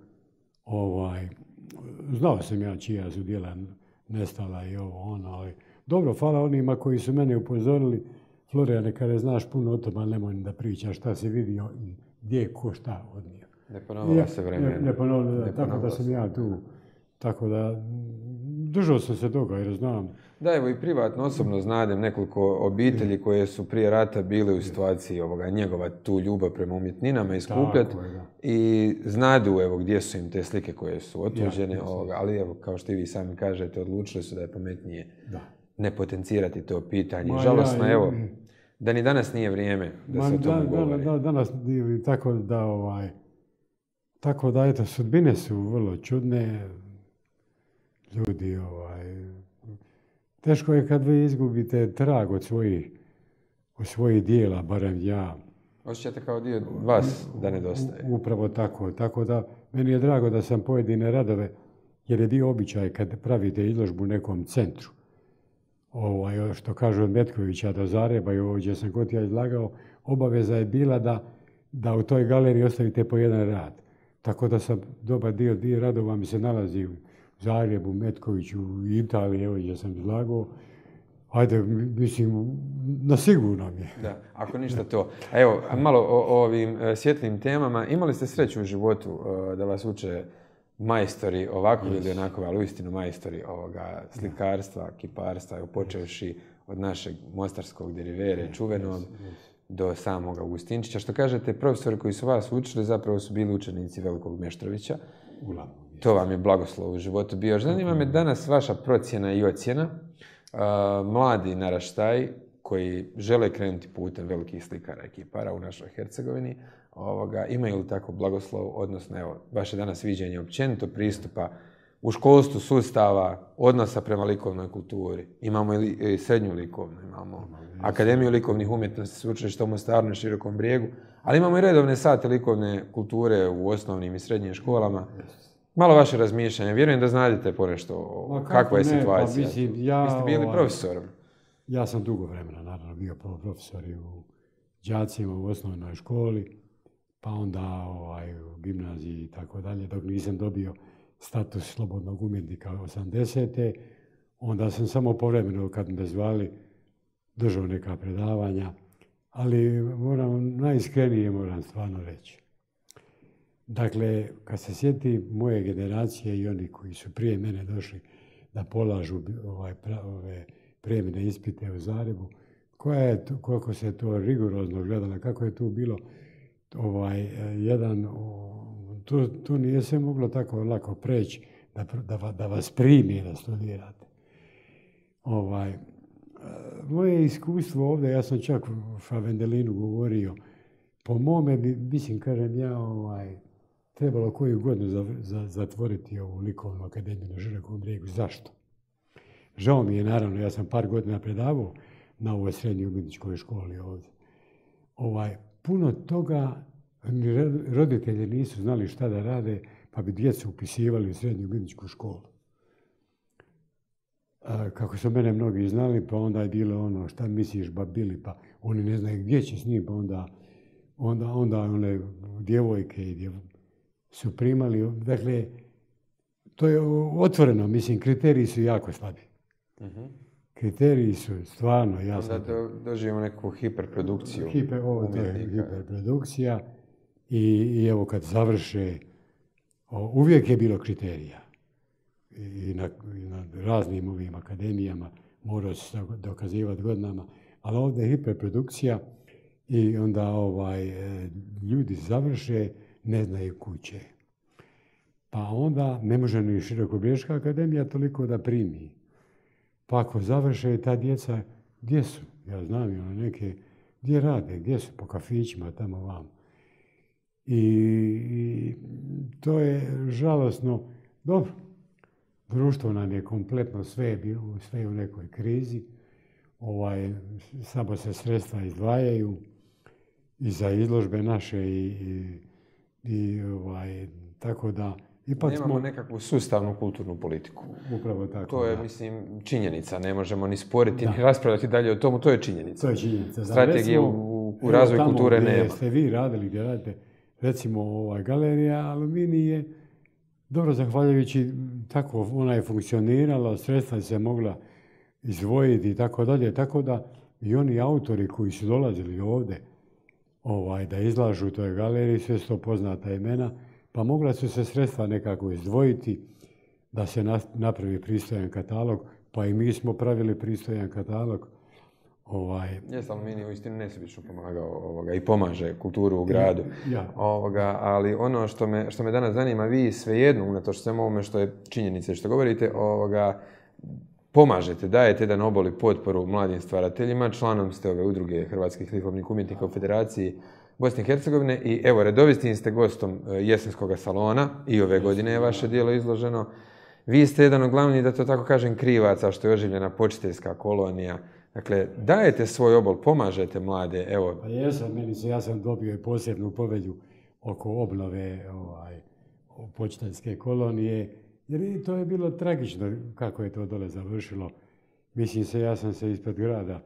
ovaj, znao sam ja čija su djela nestala i ovo, ono, ali dobro, hvala onima koji su mene upozorili. Florijane, kada znaš puno o tome, ali nemoj da pričaš šta se vidio i gdje je ko šta odnio. Ne ponovilo se vremena. Ne, ne ponovilo, da, ne tako da sam ja tu. Tako da, držao sam se toga jer znam. Da, evo i privatno, osobno znadem nekoliko obitelji koje su prije rata bile u situaciji ovoga, njegova tu ljubav prema umjetninama i skupljati. I znadu evo gdje su im te slike koje su otuđene, ja, ovoga, ali evo, kao što i vi sami kažete, odlučili su da je pametnije da. ne potencirati to pitanje. Ma, žalosno, ja, evo, da ni danas nije vrijeme da ma, se o tome da, govori. Da, da, danas tako da, ovaj, tako da, eto, sudbine su vrlo čudne. Ljudi, ovaj, teško je kad vi izgubite trag od svojih, od svojih dijela, barem ja. Osjećate kao dio vas da nedostaje. Upravo tako. Tako da, meni je drago da sam pojedine radove, jer je dio običaj kad pravite izložbu u nekom centru. Ovaj, što kažu od Metkovića do Zagreba i ovdje sam god ja izlagao, obaveza je bila da, da u toj galeriji ostavite po jedan rad. Tako da sam dobar dio, dio radova mi se nalazi u Zagrebu, Metkoviću, u Italiji, evo gdje sam izlagao. Ajde, mislim, na sigurno mi je. Da, ako ništa to. A evo, malo o, o ovim svjetlim temama. Imali ste sreću u životu da vas uče majstori ovakvog yes. ili onako, ali uistinu majstori ovoga slikarstva, kiparstva, evo počevši od našeg mostarskog derivere, yes, čuvenog, yes, yes. do samog Augustinčića. Što kažete, profesori koji su vas učili zapravo su bili učenici Velikog Meštrovića. Uglavnom. To vam je blagoslov u životu bio. Zanima me danas vaša procjena i ocjena. Uh, mladi naraštaj koji žele krenuti putem velikih slikara i kipara u našoj Hercegovini, ovoga, imaju li tako blagoslov, odnosno evo, vaše danas viđenje općenito pristupa u školstvu sustava, odnosa prema likovnoj kulturi. Imamo i srednju likovnu, imamo Akademiju likovnih umjetnosti, sveučilišta u Mostaru na Širokom brijegu, ali imamo i redovne sate likovne kulture u osnovnim i srednjim školama. Malo vaše razmišljanje. Vjerujem da znadete ponešto Ma, kakva je ne, situacija. Pa, mislim, ja, Vi ste bili ovaj, profesorom. Ja sam dugo vremena, naravno, bio profesor u đacima u osnovnoj školi, pa onda ovaj, u gimnaziji i tako dalje, dok nisam dobio status slobodnog umjetnika osamdesete. Onda sam samo povremeno, kad me zvali, držao neka predavanja, ali moram, najiskrenije moram stvarno reći. Dakle, kad se sjeti moje generacije i oni koji su prije mene došli da polažu ovaj, ove prijemne ispite u Zagrebu, koja je to, koliko se to rigorozno gledalo, kako je tu bilo ovaj, jedan, tu, tu nije se moglo tako lako preći da, da, da vas primi da studirate. Ovaj, moje iskustvo ovdje, ja sam čak u Favendelinu govorio, po mome bi, mislim, kažem ja, ovaj, trebalo koju godinu za, za, zatvoriti ovu likovnu akademiju na Žirokom brijegu. Zašto? Žao mi je, naravno, ja sam par godina predavao na ovoj srednjoj umjetničkoj školi ovdje. Ovaj, puno toga roditelji nisu znali šta da rade, pa bi djecu upisivali u srednju umjetničku školu. A, kako su mene mnogi znali, pa onda je bilo ono, šta misliš, babili, pa oni ne znaju gdje će s njim, pa onda, onda, onda one djevojke i djev... su primali. Dakle, to je otvoreno, mislim, kriteriji su jako slabi. Uh-huh. Kriteriji su stvarno jasno. Onda do, doživimo neku hiperprodukciju. Hiper, ovo je hiperprodukcija i, i evo kad završe, o, uvijek je bilo kriterija. I na, i na raznim ovim akademijama morao se dokazivati godinama, ali ovdje je hiperprodukcija i onda ovaj, ljudi završe, ne znaju kuće. Pa onda ne može ni Širokobriješka akademija toliko da primi. Pa ako završe ta djeca, gdje su? Ja znam i ono neke, gdje rade, gdje su? Po kafićima, tamo vam. I, i to je žalosno. Dobro, društvo nam je kompletno sve, bilo, sve u nekoj krizi. Ovaj, samo se sredstva izdvajaju i za izložbe naše i, i, i ovaj, tako da ipak nemamo smo... nekakvu sustavnu kulturnu politiku. Upravo tako. To je, da. mislim, činjenica. Ne možemo ni sporiti, da. ni raspravljati dalje o tomu. To je činjenica. To je činjenica. Strategije u, u razvoju kulture nema. Tamo ste vi radili, gdje radite, recimo ova galerija Aluminij je, dobro, zahvaljujući tako, ona je funkcionirala, sredstva se mogla izdvojiti i tako dalje, tako da i oni autori koji su dolazili ovdje ovaj, da izlažu u toj galeriji, sve su to poznata imena, pa mogla su se sredstva nekako izdvojiti da se napravi pristojan katalog, pa i mi smo pravili pristojan katalog. Ovaj... Jeste, Aluminij uistinu nesebično pomagao ovoga, i pomaže kulturu u gradu. Ja. Ovoga, ali ono što me, što me danas zanima, vi svejedno, unatoč svemu ovome što je činjenica i što govorite, ovoga, pomažete, dajete jedan obol i potporu mladim stvarateljima, članom ste ove udruge Hrvatskih likovnih umjetnika u Federaciji Bosne i Hercegovine i evo, redovitim ste gostom jesenskog salona i ove godine je vaše djelo izloženo. Vi ste jedan od glavnih, da to tako kažem, krivaca što je oživljena počiteljska kolonija. Dakle, dajete svoj obol, pomažete mlade, evo. Pa jesam, meni se, ja sam dobio i posebnu povelju oko obnove ovaj, počiteljske kolonije, jer to je bilo tragično kako je to dole završilo. Mislim se, ja sam se ispred grada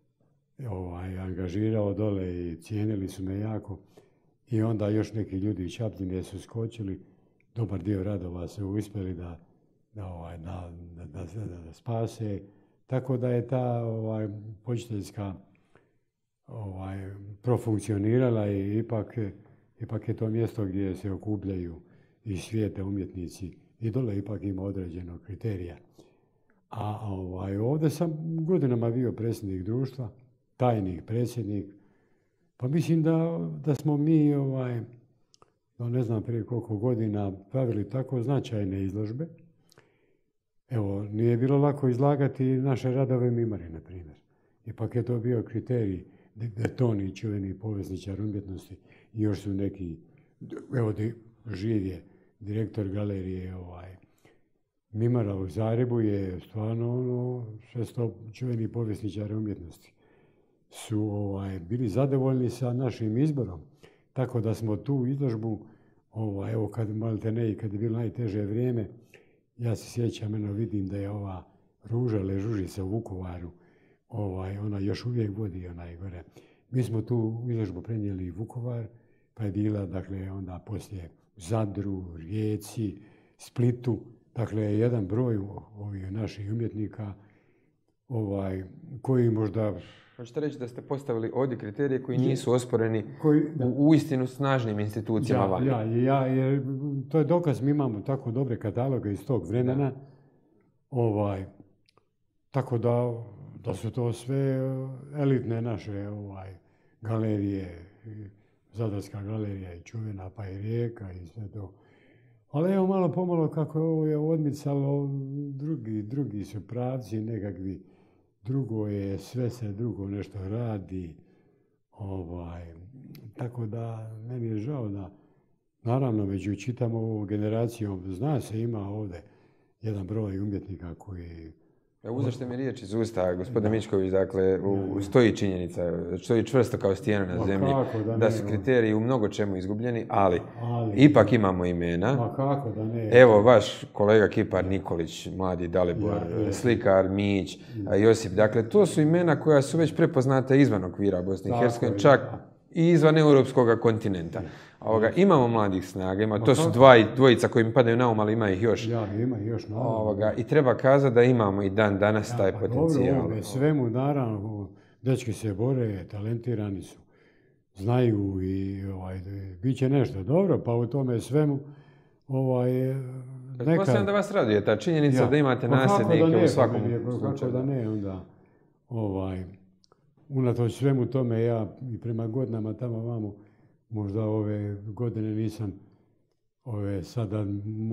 ovaj, angažirao dole i cijenili su me jako. I onda još neki ljudi iz Čapljine su skočili, dobar dio radova su uspjeli da, da, ovaj, da, da, da, da, da spase. Tako da je ta ovaj, počiteljska ovaj, profunkcionirala i ipak, ipak je to mjesto gdje se okupljaju i svijete umjetnici i dole ipak ima određenog kriterija. A ovaj, ovdje sam godinama bio predsjednik društva, tajnik, predsjednik, pa mislim da, da smo mi, ovaj, no ne znam prije koliko godina, pravili tako značajne izložbe. Evo, nije bilo lako izlagati naše radove Mimare, na primjer. Ipak je to bio kriterij, Detoni, čuveni povjesničar umjetnosti, i još su neki, evo, živ je direktor galerije, ovaj, Mimara u Zagrebu je stvarno ono, šesto čuveni povjesničar umjetnosti. Su ovaj, bili zadovoljni sa našim izborom, tako da smo tu izložbu, ovaj, evo, kad malite ne, kad je bilo najteže vrijeme, ja se sjećam, eno vidim da je ova Ruža Ležužica u Vukovaru, ovaj, ona još uvijek vodi onaj gore Mi smo tu izložbu prenijeli u Vukovar, pa je bila, dakle, onda poslije u Zadru, Rijeci, Splitu, dakle, jedan broj ovih naših umjetnika ovaj, koji možda... Hoćete reći da ste postavili ovdje kriterije koji nisu osporeni koji, u uistinu snažnim institucijama ja, vani? Ja, ja, jer to je dokaz, mi imamo tako dobre kataloge iz tog vremena, da. Ovaj, tako da, da su to sve elitne naše ovaj, galerije, Zadarska galerija je čuvena, pa i Rijeka i sve to. Ali evo malo pomalo kako je ovo je odmicalo, drugi, drugi su pravci nekakvi, drugo je, sve se drugo nešto radi. Ovaj, tako da, meni je žao da, naravno, među čitavom ovom generacijom, zna se, ima ovdje jedan broj umjetnika koji... Uzašte mi riječ iz usta, gospodine Mičković, dakle, u, stoji činjenica, stoji čvrsto kao stijena na zemlji, da, da su kriteriji u mnogo čemu izgubljeni, ali, ali ipak imamo imena. Ma kako da ne. Evo, vaš kolega Kipar Nikolić, mladi Dalibor, ja, ja. Slikar Mić, ja. Josip, dakle, to su imena koja su već prepoznate izvan okvira Bosne i Hercegovine, čak i izvan europskog kontinenta. Ovoga, imamo mladih snaga, ima, to su dva, dvojica koji mi padaju na um, ali ima ih još. Ja, ima ih još, naravno. Ovoga, I treba kazati da imamo i dan danas ja, taj pa potencijal. Dobro, ovo, svemu, naravno, dečki se bore, talentirani su, znaju i ovaj, bit će nešto dobro, pa u tome svemu ovaj, neka... Pretpostavljam da vas raduje ta činjenica ja, da imate nasljednike u svakom slučaju. Kako da ne, onda, ovaj, unatoč svemu tome, ja i prema godinama tamo vamo, možda ove godine nisam, ove sada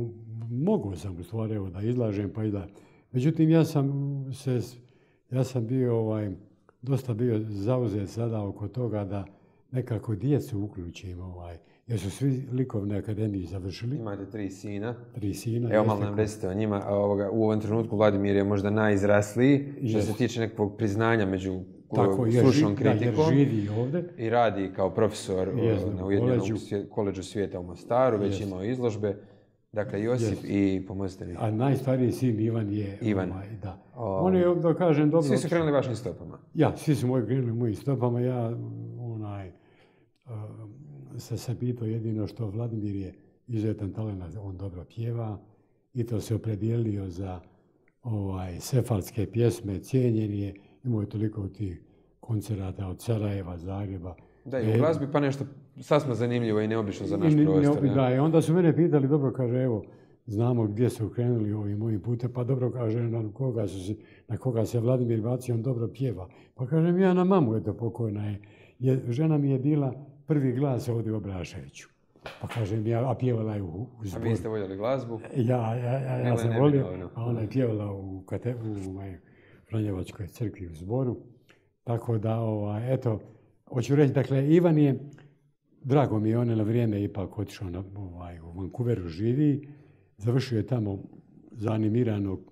mogu sam u stvari evo da izlažem pa i da. Međutim, ja sam se, ja sam bio ovaj, dosta bio zauzet sada oko toga da nekako djecu uključim, ovaj, jer su svi likovne akademije završili. Imate tri sina. Tri sina. Evo malo nam recite o njima. Ovoga, u ovom trenutku Vladimir je možda najizrasliji što yes. se tiče nekog priznanja među Tako, slušnom kritikom. Da, jer živi ovdje. I radi kao profesor yes, na Ujedinjenom koledžu svijeta u Mostaru, već yes. imao izložbe. Dakle, Josip yes. i, pomozite mi. A najstariji sin Ivan je... Ivan. Ovaj, da. O, On je, da kažem, dobro... Svi su krenuli vašim stopama. Ja, svi su moji krenuli mojim stopama. Ja, onaj, uh, sam se pitao jedino što Vladimir je izuzetan talent, on dobro pjeva i to se opredijelio za ovaj, sefardske pjesme, cijenjen je, imao je toliko tih koncerata od Sarajeva, Zagreba. Da, i u glazbi pa nešto sasma zanimljivo i neobično za naš prostor. Ne, da, i onda su mene pitali, dobro, kaže, evo, znamo gdje su krenuli ovim mojim putem, pa dobro, kaže, na koga, su, na koga se Vladimir bacio, on dobro pjeva. Pa kažem, ja na mamu, eto, pokojna je. je. Žena mi je bila prvi glas ovdje u Obraševiću. Pa kažem, ja, a pjevala je u, u zboru. A vi ste voljeli glazbu? Ja, ja, ja, ja sam volio, a ona je pjevala u, kate, u moj Franjevačkoj crkvi u zboru. Tako da, ovaj, eto, hoću reći, dakle, Ivan je, drago mi je, on je na vrijeme ipak otišao na, ovaj, u Vancouveru živi, završio je tamo za animiranog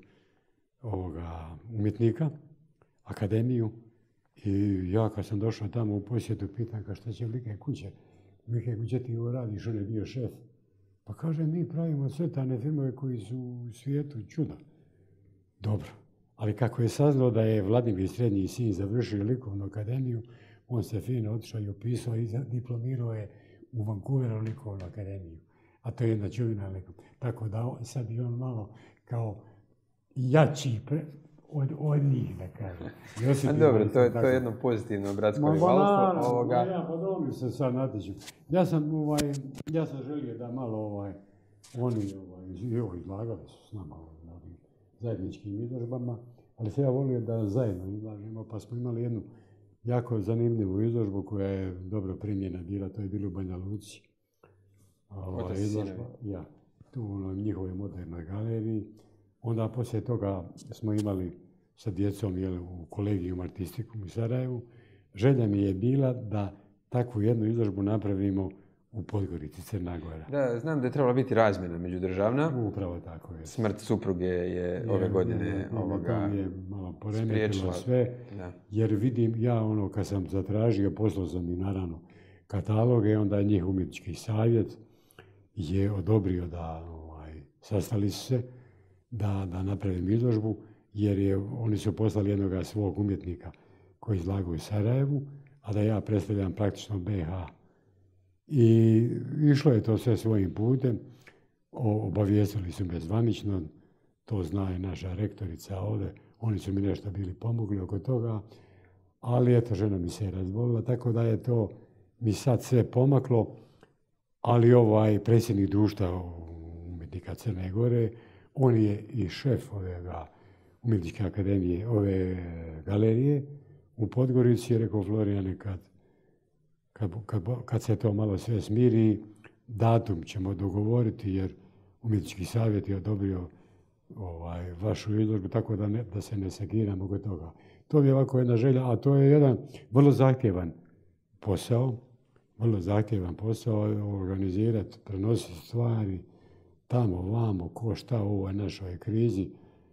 ovoga, umjetnika, akademiju, i ja kad sam došao tamo u posjetu, pitan ka šta će Like kuće, Like kuće ti ovo radiš, on je bio šef. Pa kaže, mi pravimo crtane filmove koji su u svijetu čuda. Dobro, ali kako je saznao da je Vladimir srednji sin završio likovnu akademiju, on se fino otišao i opisao i diplomirao je u Vancouveru likovnu akademiju. A to je jedna čuvena likovna. Tako da sad je on malo kao jači pre, od, od njih, da kažem. A dobro, to je, to je jedno pozitivno bratsko rivalstvo ovoga. Ja, pa da oni se sad natječu. Ja sam, ovaj, ja sam želio da malo ovaj, oni ovaj, izlagali su s nama na ovim zajedničkim izložbama, ali se ja volio da zajedno izlažemo, pa smo imali jednu jako zanimljivu izložbu koja je dobro primljena bila, to je bilo u Banja Luci. Ova izložba, ja, tu u njihovoj modernoj galeriji. Onda poslije toga smo imali sa djecom jel, u kolegijum artistikum u Sarajevu. Želja mi je bila da takvu jednu izložbu napravimo u Podgorici, Crna Gora. Da, znam da je trebala biti razmjena međudržavna. Upravo tako je. Smrt supruge je, je ove godine je, ovoga to mi je malo poremetilo sve, da. Jer vidim ja ono kad sam zatražio, poslao sam i naravno kataloge, onda je njih umjetnički savjet je odobrio da ovaj, sastali su se da, da napravim izložbu, jer je, oni su poslali jednog svog umjetnika koji izlagao u Sarajevu, a da ja predstavljam praktično B iH. I išlo je to sve svojim putem. Obavijestili su me zvanično, to zna i naša rektorica ovdje, oni su mi nešto bili pomogli oko toga, ali eto, žena mi se je razbolila, tako da je to mi sad sve pomaklo, ali ovaj predsjednik društva umjetnika Crne Gore, on je i šef ovega umjetničke akademije, ove galerije u Podgorici, je rekao Florijane, kad, kad, kad, kad se to malo sve smiri, datum ćemo dogovoriti, jer umjetnički savjet je odobrio ovaj, vašu izložbu, tako da, ne, da se ne sekiramo oko toga. To je ovako jedna želja, a to je jedan vrlo zahtjevan posao, vrlo zahtjevan posao, organizirati, prenositi stvari tamo, vamo, ko šta u ovoj našoj krizi.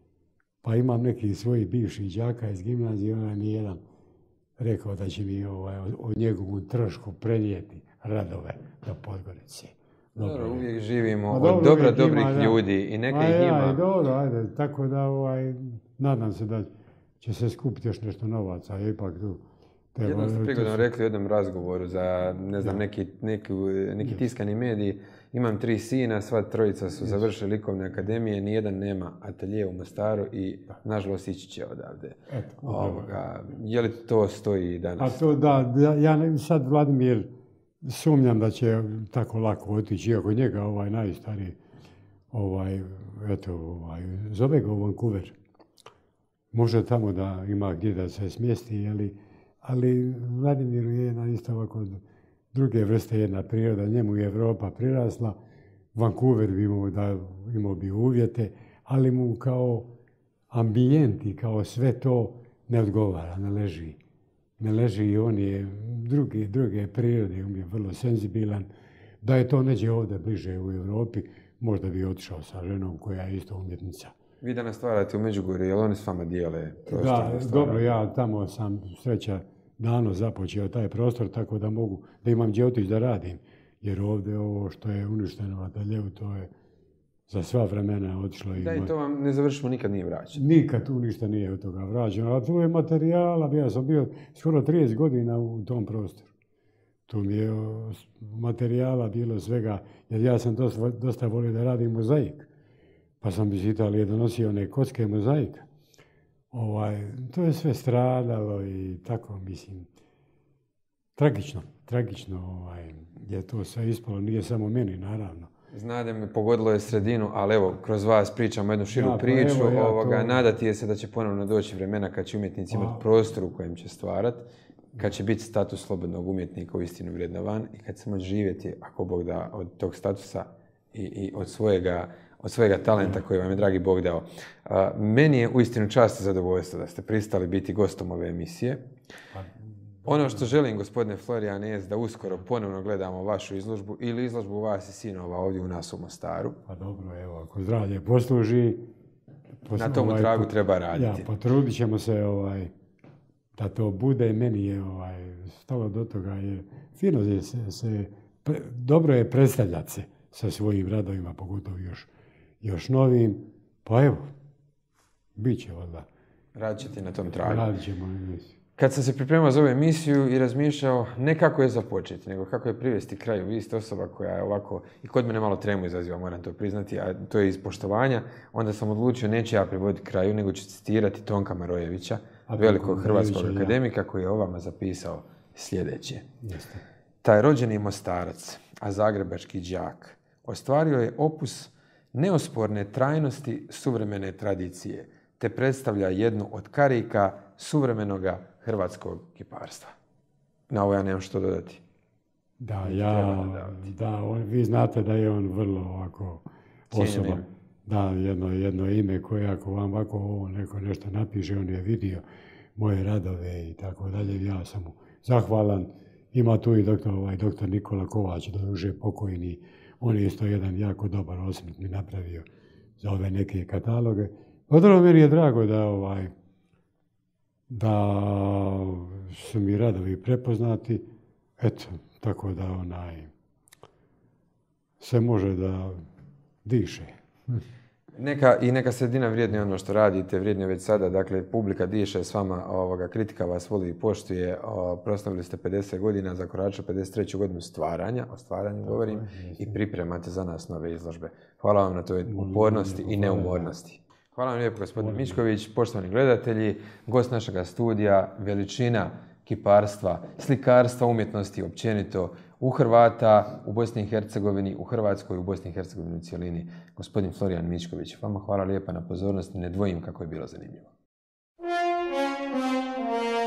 Pa imam nekih svojih bivših đaka iz gimnazije, onaj mi jedan rekao da će mi ovaj, o njegovom trošku prenijeti radove do Podgorice. Dobro, uvijek živimo od dobro, dobra, dobrih ima, ljudi i neka ih ja, ima. I dobro, ajde, tako da ovaj, nadam se da će se skupiti još nešto novaca, a ipak tu... Treba, jednom ste prigodom su... rekli u jednom razgovoru za, ne znam, neki, neki, neki tiskani mediji, imam tri sina, sva trojica su završili likovne akademije, nijedan nema atelje u Mostaru i, nažalost, ići će odavde. Eto, Ovoga, je li to stoji danas? A to da, ja sad Vladimir sumnjam da će tako lako otići, iako njega ovaj najstariji, ovaj, eto, ovaj, zove ga u Vancouver. Može tamo da ima gdje da se smjesti, ali, ali Vladimir je jedna isto ovako druge vrste, jedna priroda, njemu je Evropa prirasla, Vancouver bi imao, da, imao bi uvjete, ali mu kao ambijent i kao sve to ne odgovara, ne leži. Ne leži i on je druge, druge prirode, on je vrlo senzibilan. Da je to neđe ovdje bliže u Europi, možda bi otišao sa ženom koja je isto umjetnica. Vi danas stvarate u Međugorju, jel oni s vama dijele prostor? Da, dobro, ja tamo sam sreća dano započeo taj prostor, tako da mogu, da imam gdje otići da radim. Jer ovdje ovo što je uništeno u ateljevu, to je za sva vremena otišlo. Da, i to vam ne završimo, nikad nije vraćeno. Nikad tu ništa nije od toga vraćeno. A tu je materijala, ja sam bio skoro trideset godina u tom prostoru. Tu mi je materijala bilo svega, jer ja sam dosta, dosta volio da radim mozaik. Pa sam iz Italije donosio one kocke mozaika. Ovaj, to je sve stradalo i tako, mislim, tragično, tragično ovaj, je to sve ispalo, nije samo meni, naravno. Znate, me pogodilo je sredinu, ali evo, kroz vas pričamo jednu širu ja, priču, evo, ja, ovoga, to... nadati je se da će ponovno doći vremena kad će umjetnici imati prostor u kojem će stvarati, kad će biti status slobodnog umjetnika uistinu vrednovan i kad se može živjeti, ako Bog da, od tog statusa i, i od svojega od svojega talenta koji vam je dragi Bog dao. A, meni je uistinu čast i zadovoljstvo da ste pristali biti gostom ove emisije. Ono što želim, gospodine Florijane, je da uskoro ponovno gledamo vašu izložbu ili izložbu vas i sinova ovdje u nas u Mostaru. Pa dobro, evo, ako zdravlje posluži... Na tomu ovaj, tragu treba raditi. Ja, potrudit ćemo se ovaj, da to bude. Meni je ovaj, stalo do toga. Je, fino je se, se pre, dobro je predstavljati se sa svojim radovima, pogotovo još još novim, pa evo, bit će valjda. Radit ćete na tom tragu. Radit ćemo emisiju. Kad sam se pripremao za ovu emisiju i razmišljao ne kako je započeti, nego kako je privesti kraju. Vi ste osoba koja je ovako, i kod mene malo tremu izaziva, moram to priznati, a to je iz poštovanja. Onda sam odlučio, neću ja privoditi kraju, nego ću citirati Tonka Marojevića, a velikog hrvatskog akademika, koji je o vama zapisao sljedeće. Jeste. Taj rođeni Mostarac, a zagrebački đak, ostvario je opus neosporne trajnosti suvremene tradicije, te predstavlja jednu od karika suvremenoga hrvatskog kiparstva. Na ovo ja nemam što dodati. Da, ja, da, on, vi znate da je on vrlo ovako osoba. Da, jedno, jedno ime koje ako vam ovako ovo neko nešto napiše, on je vidio moje radove i tako dalje. Ja sam mu zahvalan. Ima tu i doktor, ovaj, doktor Nikola Kovač, doduše pokojni. On je isto jedan jako dobar osmrt mi napravio za ove neke kataloge. Odrlo meni je drago da, ovaj, da su mi radovi prepoznati. Eto, tako da onaj se može da diše. Neka, I neka sredina vrijedni ono što radite, vrijedni već sada, dakle, publika diše s vama, ovoga, kritika vas voli i poštuje, o, proslavili ste pedeset godina, zakoračili pedeset treću godinu stvaranja, o stvaranju govorim, i pripremate za nas nove izložbe. Hvala vam na toj upornosti i neumornosti. Hvala vam lijepo, gospodin Mišković, poštovani gledatelji, gost našega studija, veličina kiparstva, slikarstva, umjetnosti općenito u Hrvata, u Bosni i Hercegovini, u Hrvatskoj, u Bosni i Hercegovini u cjelini, gospodin Florijan Mišković. Vama hvala lijepa na pozornosti, ne dvojim kako je bilo zanimljivo.